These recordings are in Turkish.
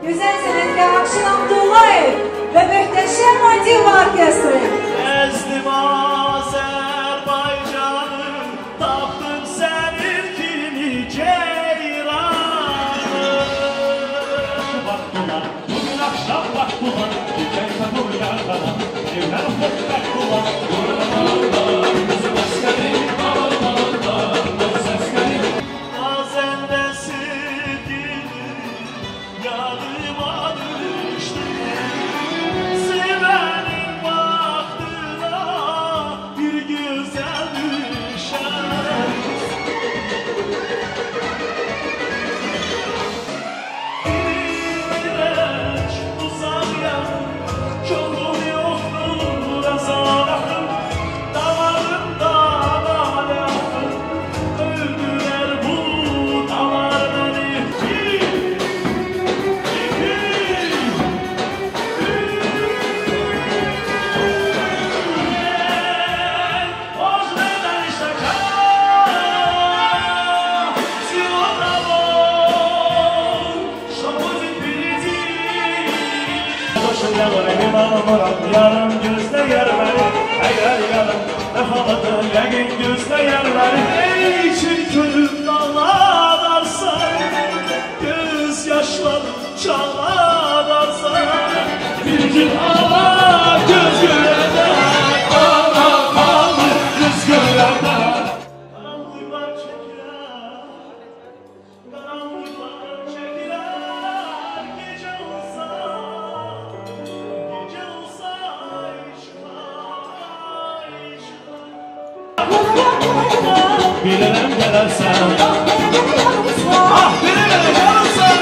güzel sənətkar Akşin Abdullayev və möhtəşəm Adiva Orkestri. Ezdim Azerbaycanım, tapdım senin kimi ceyranı. Baktılar, bugün akşam baktılar, gecen kabul yargana, evler baktılar, yorulmalar, bizim askeri, bağırmalar, ses gelip. Bazen de sevgilim, yanıma düştü. Sevenin baktığına bir güzel düşer. İğrenç uzak yer, çokul yoktur azalım. Damarımda bale akın, öldüler bu damar beni. Yarım gözle yer beni, eğer yarım defalıdır yəqin gözle yer beni. Ey çirkünüm dağladarsan, göz yaşlarım çağladarsan, bir gün ağla göz görədə, ağla qaldı göz görədə. Karanlıklar çekiler, karanlıklar çekiler, gece olsa Bilirəm gələrsən, ah bilirəm gələrsən.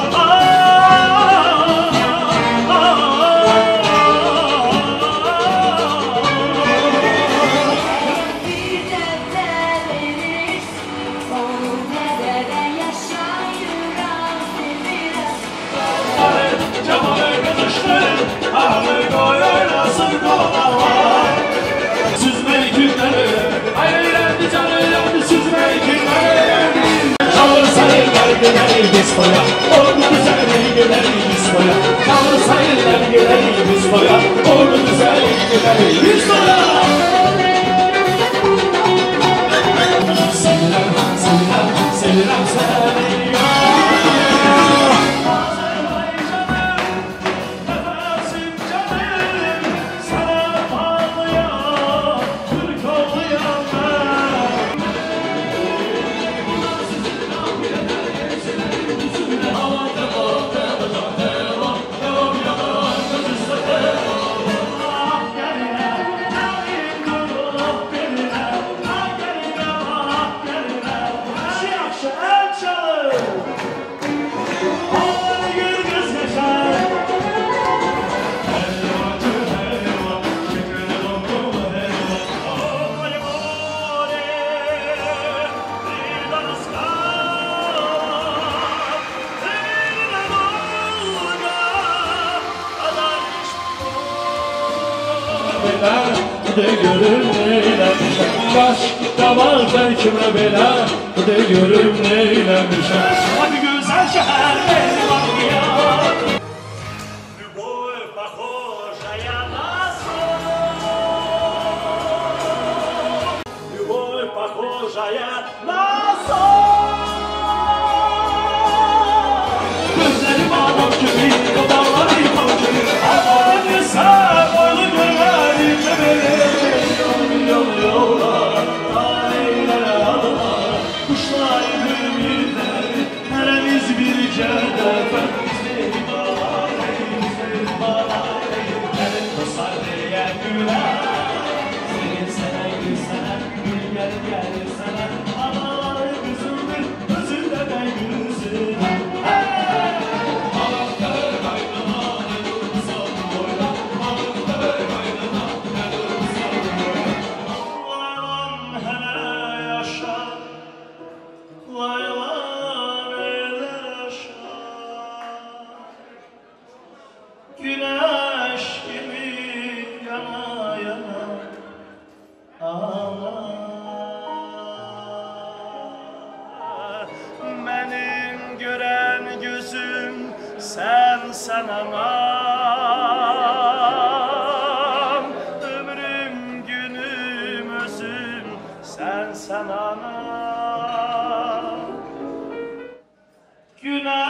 Bir dəfə verirsin, onu nədən yaşayıram sevirəm. Camalı qızışdır, ağlı qoy oynasın qolaqlar. Süzmək günləri, ay eğlendi can eğlendi, süzmək günləri. Çalırsa eller gelir biz koya, ordu güzel gelir biz koya. Çalırsa eller gelir biz koya, ordu güzel gelir biz koya. Sevilem, sevilem, sevilem seni ya. Azerbaycanım, nefesim canım, sana bağlıyam, Türk oluyam ben. De görüm neylemişəm, yaş damardan kimə belə, de görüm neylemişəm. Hadi güzel şəhər, ey Bakıya. Любовь похожая на сон, любовь похожая на сон. Gözlerim adam gibi, o dağlar yıkan gibi, Allah'ın sen boylu göllerim benim. Yol yollar, aileler ağlar, kuşlar gülmürler, heremiz bir cədəfə. Bizim bağlar, bizim bağlar, gəlin dostlar deyə gülər. Senin sənə gül sənə, gül gəl gəlir sənə, analar qızıldır, özündə də gülsün. Güneş gibi yana yana ağla. Benim gören gözüm sen sen anam. Ömrüm günüm özüm sen anam. Günah